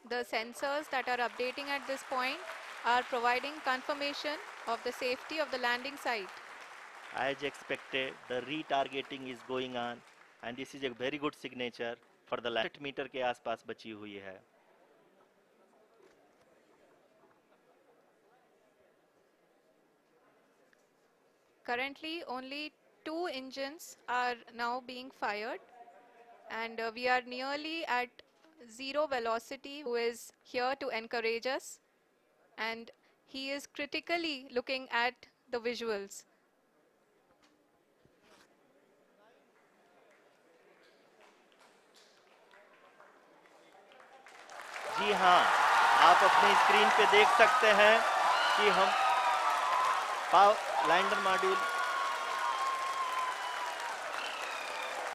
The sensors that are updating at this point are providing confirmation of the safety of the landing site. As expected, the retargeting is going on, and this is a very good signature for the 8 metre के आसपास बची हुई है. Currently, only 2 engines are now being fired, and we are nearly at zero velocity, who is here to encourage us, and he is critically looking at the visuals. जी हाँ, आप अपनी screen पे देख सकते हैं कि हम लैंडर मॉड्यूल